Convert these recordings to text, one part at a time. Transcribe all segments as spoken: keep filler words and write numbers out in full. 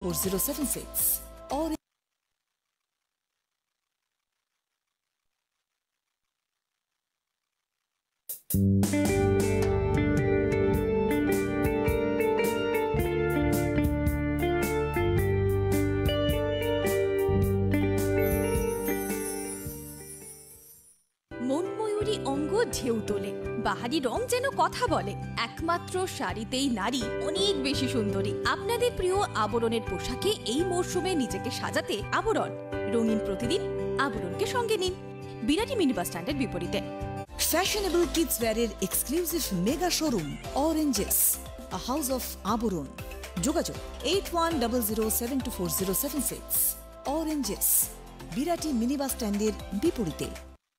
four zero seven six or মনময়ূরী অঙ্গ ঢেউ তোলে, বাহারি রং যেন কথা বলে। একমাত্র শাড়িতেই নারী অনেক বেশি সুন্দরী। আপনাদের প্রিয় আবরণের পোশাকে এই মরশুমে নিজেকে সাজাতে আবরণ। রঙিন প্রতিদিন আবরণকে সঙ্গে নিন, বিরাটি মিনি বাস স্ট্যান্ডের বিপরীতে। fashionable kids wear এর exclusive mega showroom Oranges, a house of Aboron. যোগাযোগ eight one zero zero seven two four zero seven six. Oranges, Birati mini bus স্ট্যান্ডের বিপরীতে।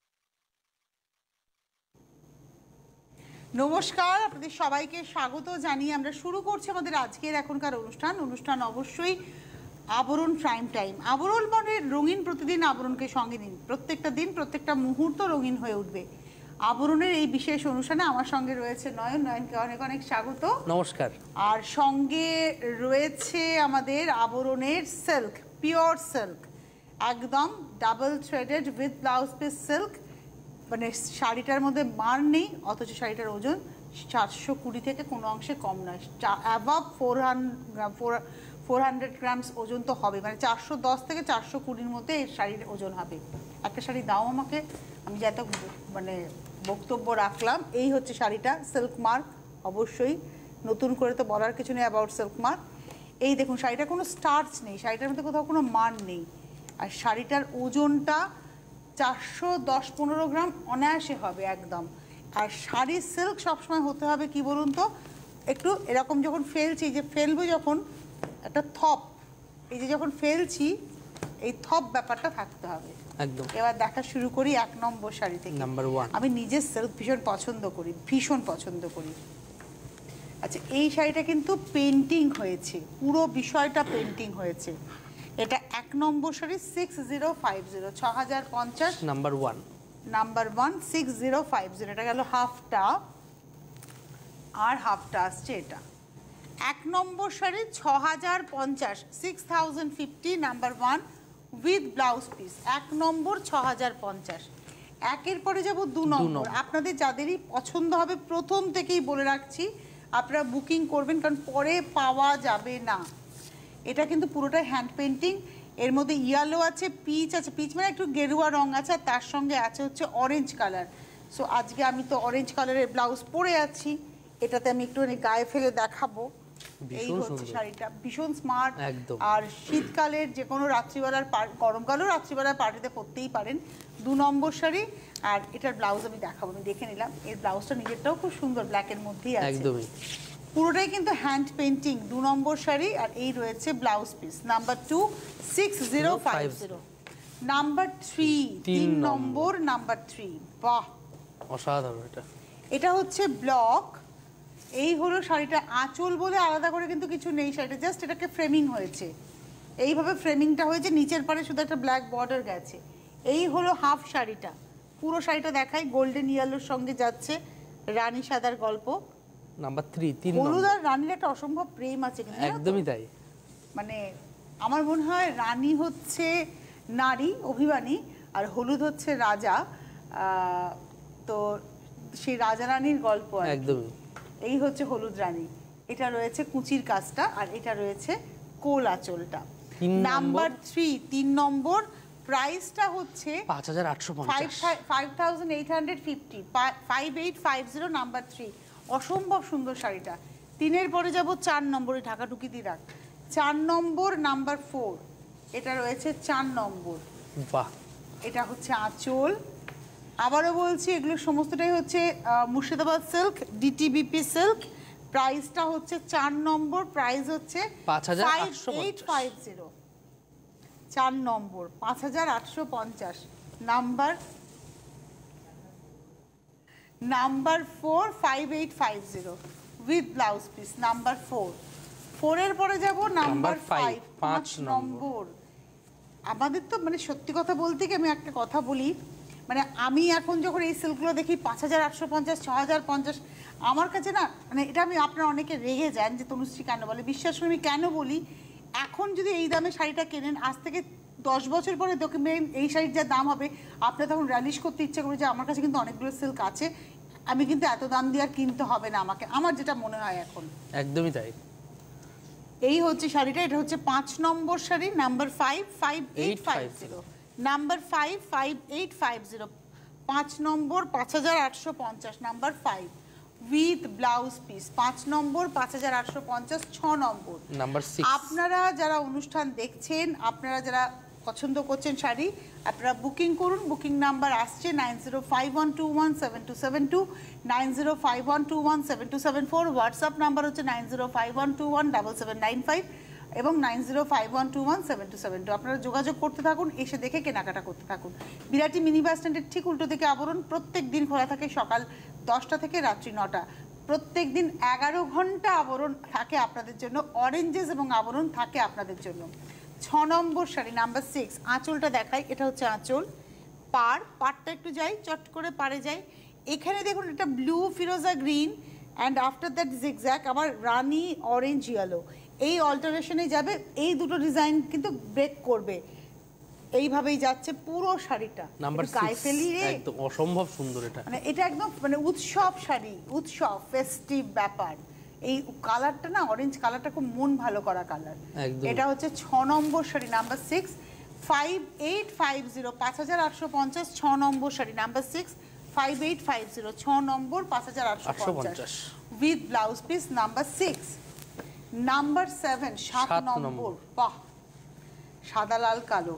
নমস্কার, আপনাদের সবাইকে স্বাগত জানিয়ে আমরা শুরু করছি আমাদের আজকের এখনকার অনুষ্ঠান। অনুষ্ঠান অবশ্যই আবরণ প্রাইম টাইম। আবরণ মানে রঙিন প্রতিদিন আবরণকে সঙ্গে নিন। প্রত্যেকটা দিন প্রত্যেকটা মুহূর্ত রঙিন হয়ে উঠবে। আবরণের এই বিশেষ অনুষ্ঠানে আমার সঙ্গে রয়েছে নয়ন। নয়নকে অনেক অনেক স্বাগত। নমস্কার। আর সঙ্গে রয়েছে আমাদের আবরণের সিল্ক, পিওর সিল্ক, একদম double threaded with blouse piece silk. মানে শাড়িটার মধ্যে মার নেই, অথচ শাড়িটার ওজন চারশো কুড়ি থেকে কোনো অংশে কম নয়। Above four hundred four four hundred grams ওজন তো হবে, মানে চারশো দশ থেকে চারশো কুড়ির মধ্যে এই শাড়ির ওজন হবে। একটা শাড়ি দাও আমাকে, আমি যত মানে বক্তব্য রাখলাম। এই হচ্ছে শাড়িটা, সিল্ক মার্ক। অবশ্যই নতুন করে তো বলার কিছু নেই অ্যাবাউট সিল্ক মার্ক। এই দেখুন, শাড়িটা কোনো স্টার্চ নেই, শাড়িটার মধ্যে কোথাও কোনো মান নেই। আর শাড়িটার ওজনটা চারশো দশ পনেরো গ্রাম অনায়াসে হবে একদম। আর শাড়ির সিল্ক সবসময় হতে হবে কি বলুন তো, একটু এরকম যখন ফেলছি, যে ফেলবো যখন একটা থপ, এই যে যখন ফেলছি এই থপ ব্যাপারটা থাকতে হবে একদম। এবার দেখা শুরু করি এক নম্বর শাড়ি থেকে। Number one. আমি নিজের সিল্ক ভীষণ পছন্দ করি, ভীষণ পছন্দ করি। আচ্ছা, এই শাড়িটা কিন্তু পেন্টিং হয়েছে, পুরো বিষয়টা পেন্টিং হয়েছে। এটা এক নম্বর sari, six zero five zero ছ হাজার পঞ্চাশ number one. Number one six zero five zero এটা গেল হাফটা, আর হাফটা আসছে এটা। এক নম্বর শাড়ি ছ হাজার পঞ্চাশ, six thousand fifty, number one with blouse piece. এক নম্বর ছ হাজার পঞ্চাশ। একের পরে যাব দু নম্বর। আপনাদের যাদেরই পছন্দ হবে প্রথম থেকেই বলে রাখছি, আপনারা বুকিং করবেন, কারণ পরে পাওয়া যাবে না। এটা কিন্তু পুরোটাই হ্যান্ড পেন্টিং। এর মধ্যে ইয়েলো আছে, পিচ আছে, পিচ মানে একটু গেরুয়া রং আছে, আর তার সঙ্গে আছে হচ্ছে অরেঞ্জ কালার। সো আজকে আমি তো অরেঞ্জ কালারের ব্লাউজ পরে আছি, এটাতে আমি একটু গায়ে ফেলে দেখাবো। এই হচ্ছে শাড়িটা, ভীষণ স্মার্ট। আর শীতকালের যে কোনো রাত্রিবেলার, গরমকালেও রাত্রিবেলার পার্টিতে পরতেই পারেন। দু নম্বর শাড়ি, আর এটার ব্লাউজ আমি দেখাবো। আমি দেখে নিলাম, এর ব্লাউজটা নিজেরটাও খুব সুন্দর, ব্ল্যাকের মধ্যেই আছে একদমই। পুরোটাই কিন্তু হ্যান্ড পেন্টিং। দু নম্বর শাড়ি, আর এই রয়েছে blouse piece. Number two six zero five zero. Number three, তিন নম্বর, নাম্বার থ্রি। বাহ, অসাধারণ। এটা এটা হচ্ছে ব্লক। এই হলো শাড়িটা। আঁচল বলে আলাদা করে কিন্তু কিছু নেই, শাড়িটা জাস্ট এটাকে ফ্রেমিং হয়েছে, এইভাবে ফ্রেমিংটা হয়েছে। নিচের পারে শুধু একটা ব্ল্যাক বর্ডার গেছে। এই হলো হাফ শাড়িটা। পুরো শাড়িটা দেখাই, গোল্ডেন ইয়েলোর সঙ্গে যাচ্ছে রানী সাদার গল্প। নাম্বার থ্রি, তিন হলুদ আর রানীর একটা অসম্ভব প্রেম আছে কিন্তু, একদমই তাই। মানে আমার মনে হয় রানী হচ্ছে নারী অভিমানী, আর হলুদ হচ্ছে রাজা। তো সেই রাজা রানীর গল্প একদমই। এই হচ্ছে হলুদ রানী। এটা রয়েছে কুচির কাজটা, আর এটা রয়েছে কোল আঁচলটা। নাম্বার থ্রি, তিন নম্বর। প্রাইসটা হচ্ছে পাঁচ হাজার আটশো পঞ্চাশ, five thousand eight hundred fifty, five eight five zero. Number three, অসম্ভব সুন্দর শাড়িটা। তিনের পরে যাব চার নম্বরে, ঢাকা টুকি দিয়ে রাখ। চার নম্বর, নাম্বার ফোর। এটা রয়েছে চার নম্বর। বাহ, এটা হচ্ছে আঁচল। আবারও বলছি, এগুলো সমস্তটাই হচ্ছে মুর্শিদাবাদ সিল্ক, ডিটিবিপি সিল্ক। প্রাইসটা হচ্ছে চার নম্বর, প্রাইস হচ্ছে ফাইভ এইট ফাইভ জিরো। চার নম্বর পাঁচ হাজার আটশো পঞ্চাশ। Number number four, five eight five zero with blouse piece. Number four. ফোরের পরে যাব নাম্বার ফাইভ, পাঁচ নম্বর। আমাদের তো মানে সত্যি কথা বলতে কি, আমি একটা কথা বলি, মানে আমি এখন যখন এই সিল্কগুলো দেখি পাঁচ হাজার আটশো পঞ্চাশ, ছ হাজার পঞ্চাশ, আমার কাছে না, মানে এটা আমি আপনারা অনেকে রেগে যান যে তনুশ্রী কেন বলে। বিশ্বাস করে আমি কেন বলি, এখন যদি এই দামে শাড়িটা কেনেন, আজ থেকে দশ বছর পরে দেখবেন এই শাড়ির যা দাম হবে, আপনার তখন র্যালিশ করতে ইচ্ছা করবে যে আমার কাছে কিন্তু অনেকগুলো সিল্ক আছে, আমি কিন্তু এত দাম দিয়ে আর কিনতে হবে না আমাকে, আমার যেটা মনে হয় এখন। একদমই তাই। এই হচ্ছে শাড়িটা, এটা হচ্ছে পাঁচ নম্বর sari, number five five eight five zero, number five five eight five zero, পাঁচ নম্বর পাঁচ হাজার আটশো পঞ্চাশ, number five with blouse piece, পাঁচ নম্বর পাঁচ হাজার আটশো পঞ্চাশ, ছ নম্বর নাম্বার সিক্স। আপনারা যারা অনুষ্ঠান দেখছেন, আপনারা যারা পছন্দ করছেন শাড়ি, আপনারা বুকিং করুন। বুকিং নাম্বার আসছে nine zero five one two one seven two seven two, nine zero five one two one seven two seven four, WhatsApp number হচ্ছে nine zero five one two one double seven nine five এবং nine zero five one two one seven two seven two. আপনারা যোগাযোগ করতে থাকুন, এসে দেখে কেনাকাটা করতে থাকুন। বিরাটি মিনি বাস স্ট্যান্ডের ঠিক উল্টো দিকে আবরণ, প্রত্যেক দিন খোলা থাকে সকাল দশটা থেকে রাত্রি নটা, প্রত্যেক দিন এগারো ঘন্টা আবরণ থাকে আপনাদের জন্য, অরেঞ্জেস এবং আবরণ থাকে আপনাদের জন্য। ছ নম্বর শাড়ি নাম্বার সিক্স, আঁচলটা দেখাই, এটা হচ্ছে আঁচল, পার, পারটা একটু যাই চট করে পারে যাই, এখানে দেখুন এটা ব্লু ফিরোজা green and after that zigzag আবার রানি অরেঞ্জ ইয়েলো, এই অল্টারেশনে যাবে, এই দুটো ডিজাইন কিন্তু ব্রেক করবে, এইভাবেই যাচ্ছে পুরো শাড়িটা। নাম্বার গায়ে ফেলি রে, একদম অসম্ভব সুন্দর এটা, মানে এটা একদম মানে উৎসব শাড়ি, উৎসব ফেস্টিভ ব্যাপার। এই কালারটা না, অরেঞ্জ কালারটা খুব মন ভালো করা কালার। এটা হচ্ছে ছ নম্বর sari number six five eight five zero, পাঁচ হাজার আটশো পঞ্চাশ, ছ নম্বর sari number six five eight five zero, ছ নম্বর পাঁচ হাজার আটশো পঞ্চাশ with blouse piece, number six. Number seven, সাত নম্বর, বাহ, সাদা লাল কালো,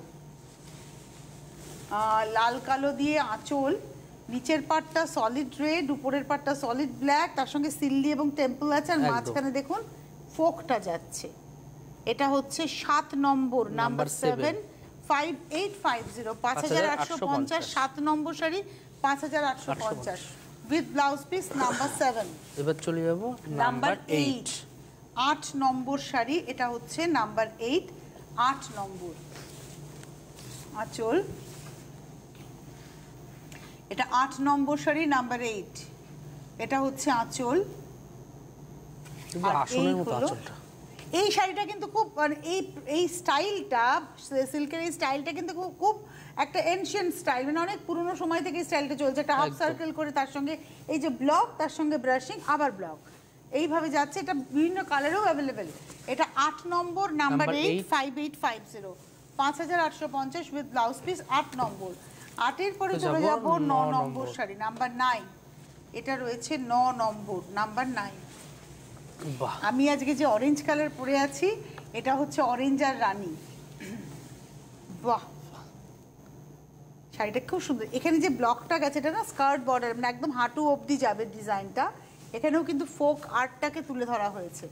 লাল কালো দিয়ে আঁচল, নিচের পাটটা সলিড রেড, উপরের পাটটা সলিড ব্ল্যাক, তার সঙ্গে সিল্লি এবং টেম্পল আছে, আর মাঝখানে দেখুন ফোকটা যাচ্ছে। এটা হচ্ছে সাত নম্বর, number seven five eight five zero, পাঁচ হাজার আটশো পঞ্চাশ, সাত নম্বর শাড়ি পাঁচ হাজার আটশো পঞ্চাশ with blouse piece, number seven. এবার চলে যাব নাম্বার এইট, আট নম্বর শাড়ি, এটা হচ্ছে নাম্বার এইট, আট নম্বর আঁচল, এটা আট নম্বর শাড়ি নাম্বার এইট, এটা হচ্ছে আঁচল। এই শাড়িটা কিন্তু খুব মানে এই এই স্টাইলটা, সিল্কের এই স্টাইলটা কিন্তু খুব খুব একটা এনশিয়েন্ট স্টাইল, মানে অনেক পুরনো সময় থেকে এই স্টাইলটা চলছে, একটা হাফ সার্কেল করে তার সঙ্গে এই যে ব্লক, তার সঙ্গে ব্রাশিং, আবার ব্লক, এইভাবে যাচ্ছে। এটা বিভিন্ন কালারেও অ্যাভেলেবেল। এটা আট নম্বর, number eight five eight five zero, পাঁচ হাজার আটশো পঞ্চাশ উইথ ব্লাউজ পিস, আট নম্বর। আটের পরে চলে যাব ন নম্বর শাড়ি নাম্বার নাইন, এটা রয়েছে ন নম্বর, নাম্বার নাইন। আমি আজকে যে অরেঞ্জ কালার পরে আছি, এটা হচ্ছে অরেঞ্জ আর রানী, বাহ, শাড়িটা খুব সুন্দর। এখানে যে ব্লকটা গেছে, এটা না স্কার্ট বর্ডার, মানে একদম হাঁটু অবধি যাবে ডিজাইনটা, এখানেও কিন্তু ফোক আর্টটাকে তুলে ধরা হয়েছে।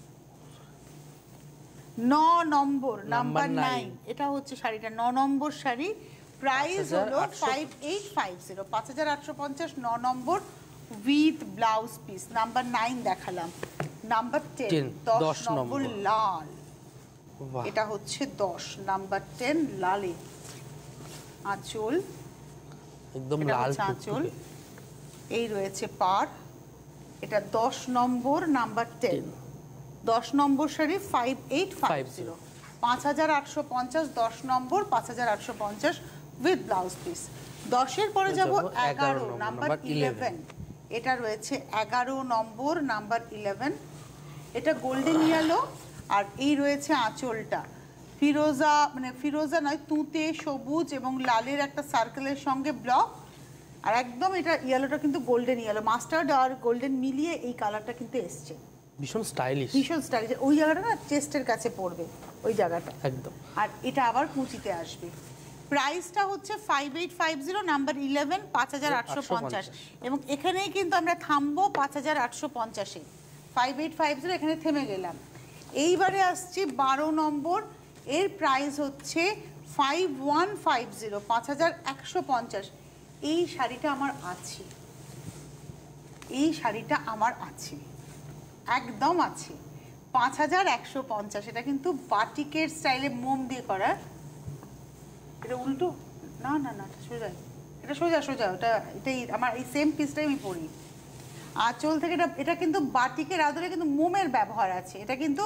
ন নম্বর, নাম্বার নাইন, এটা হচ্ছে শাড়িটা, ন নম্বর শাড়ি, প্রাইস হলো ফাইভ এইট ফাইভ জিরো, পাঁচ হাজার আটশো পঞ্চাশ, ন নম্বর with blouse piece, number nine দেখালাম। নাম্বার টেন, দশ নম্বর লাল, এটা হচ্ছে দশ, নাম্বার টেন লালে আঁচল, একদম লাল আঁচল, এই রয়েছে পার, এটা দশ নম্বর, নাম্বার টেন, দশ নম্বর sari five eight five zero, পাঁচ হাজার আটশো পঞ্চাশ, দশ নম্বর পাঁচ হাজার আটশো পঞ্চাশ উইথ ব্লাউজ পিস। দশের পরে যাব এগারো, নাম্বার ইলেভেন, এটা রয়েছে এগারো নম্বর, নাম্বার ইলেভেন, এটা গোল্ডেন ইয়েলো, আর এই রয়েছে আঁচলটা ফিরোজা, মানে ফিরোজা নয়, তুঁতে সবুজ এবং লালের একটা সার্কেলের সঙ্গে ব্লক, আর একদম এটা ইয়েলোটা কিন্তু গোল্ডেন ইয়েলো, মাস্টার্ড আর গোল্ডেন মিলিয়ে এই কালারটা কিন্তু এসছে, ভীষণ স্টাইলিশ, ভীষণ স্টাইলিশ। ওই জায়গাটা না চেস্টের কাছে পড়বে, ওই জায়গাটা একদম, আর এটা আবার কুচিতে আসবে। প্রাইসটা হচ্ছে five eight five zero, number eleven, পাঁচ হাজার আটশো পঞ্চাশ, এবং এখানেই কিন্তু আমরা থামবো পাঁচ হাজার আটশো পঞ্চাশে, ফাইভ এইট ফাইভ জিরো, এখানে থেমে গেলাম। এইবারে আসছি বারো নম্বর, এর প্রাইস হচ্ছে ফাইভ ওয়ান ফাইভ জিরো, পাঁচ হাজার একশো পঞ্চাশ। এই শাড়িটা আমার আছে, এই শাড়িটা আমার আছে, একদম আছে, পাঁচ হাজার একশো পঞ্চাশ। এটা কিন্তু বাটিকের স্টাইলে মোম দিয়ে করা, এটা উল্টো না না না সোজা, এটা সোজা সোজা, ওটা এটাই আমার, এই সেম পিসটাই আমি পরি। আঁচল থেকে এটা এটা কিন্তু বাটিকের আদলে কিন্তু মোমের ব্যবহার আছে, এটা কিন্তু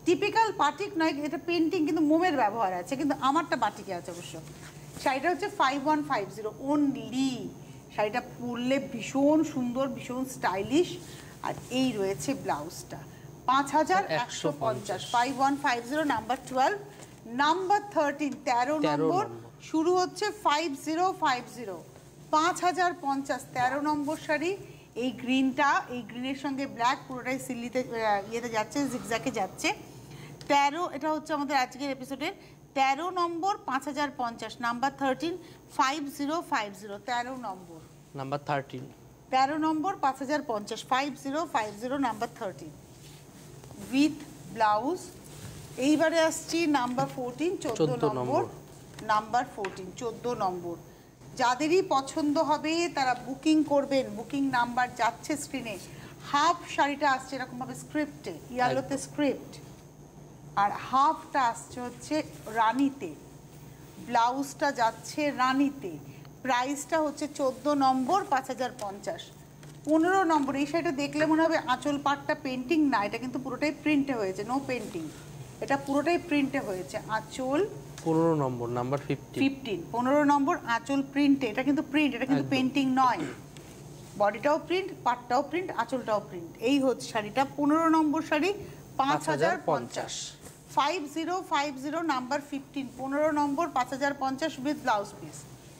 টিপিক্যাল বাটিক নয়, এটা পেন্টিং কিন্তু মোমের ব্যবহার আছে, কিন্তু আমারটা বাটিকে আছে অবশ্য। শাড়িটা হচ্ছে five one five zero only. শাড়িটা পরলে ভীষণ সুন্দর, ভীষণ স্টাইলিশ। আর এই রয়েছে ব্লাউজটা, পাঁচ হাজার একশো পঞ্চাশ। Five one five zero number twelve. Number thirteen, তেরো নম্বর, শুরু হচ্ছে ফাইভ জিরো ফাইভ জিরো, পাঁচ হাজার পঞ্চাশ। তেরো নম্বর শাড়ি, এই গ্রিনটা, এই গ্রিনের সঙ্গে ব্ল্যাক পুরোটাই সিল্লিতে ইয়েতে যাচ্ছে, জিগজ্যাকে যাচ্ছে। তেরো, এটা হচ্ছে আমাদের আজকের এপিসোডের তেরো নম্বর, পাঁচ হাজার পঞ্চাশ। Number thirteen, five zero five zero, তেরো নম্বর। নাম্বার থার্টিন, তেরো নম্বর, পাঁচ হাজার পঞ্চাশ, five zero five zero, number thirteen with blouse. এইবারে আসছি নাম্বার ফোরটিন, চোদ্দ নম্বর। নাম্বার ফোরটিন, চোদ্দ নম্বর। যাদেরই পছন্দ হবে তারা বুকিং করবেন, বুকিং নাম্বার যাচ্ছে স্ক্রিনে। হাফ শাড়িটা আসছে এরকমভাবে স্ক্রিপ্টে, ইয়ালোতে স্ক্রিপ্ট, আর হাফটা আসছে হচ্ছে রানীতে, ব্লাউজটা যাচ্ছে রানীতে। প্রাইসটা হচ্ছে চোদ্দ নম্বর, পাঁচ হাজার পঞ্চাশ। পনেরো নম্বর, এই শাড়িটা দেখলে মনে হবে আঁচল পাটটা পেন্টিং, না এটা কিন্তু পুরোটাই প্রিন্টে হয়েছে, নো পেন্টিং, এটা পুরোটাই প্রিন্টে হয়েছে। আঁচল পনেরো নম্বর, নাম্বার ফিফটিন। ফিফটিন, পনেরো নম্বর, আঁচল প্রিন্টে, এটা কিন্তু প্রিন্ট, এটা কিন্তু পেন্টিং নয়। বডিটাও প্রিন্ট, পাটটাও প্রিন্ট, আঁচলটাও প্রিন্ট। এই হচ্ছে শাড়িটা, পনেরো নম্বর শাড়ি, পাঁচ হাজার পঞ্চাশ। Five zero five zero number fifteen, পনেরো নম্বর, পাঁচ হাজার পঞ্চাশ উইথ ব্লাউজ পিস।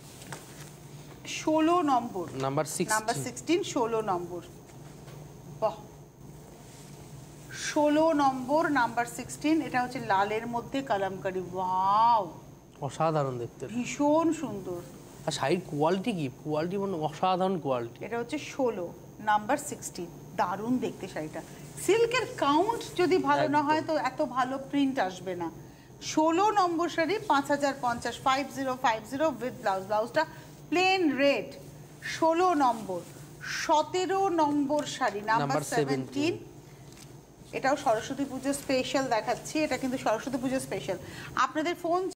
ষোলো নম্বর, নাম্বার নাম্বার সিক্সটিন, ষোলো নম্বর। বাহ, ষোলো নম্বর, নাম্বার সিক্সটিন, এটা হচ্ছে লালের মধ্যে কালামকারি। ওয়াও, অসাধারণ দেখতে, ভীষণ সুন্দর। আর শাড়ির কোয়ালিটি কি, কোয়ালিটি মানে অসাধারণ কোয়ালিটি। এটা হচ্ছে ষোলো, নাম্বার সিক্সটিন, দারুণ দেখতে শাড়িটা। সিল্কের কাউন্ট যদি ভালো না হয় তো এত ভালো প্রিন্ট আসবে না। ষোলো নম্বর শাড়ি, পাঁচ হাজার পঞ্চাশ, five zero five zero with blouse. ব্লাউজটা প্লেন রেড। ষোলো নম্বর, সতেরো নম্বর শাড়ি, নাম্বার সেভেন্টিন। এটাও সরস্বতী পুজো স্পেশাল দেখাচ্ছি, এটা কিন্তু সরস্বতী পুজো স্পেশাল। আপনাদের ফোন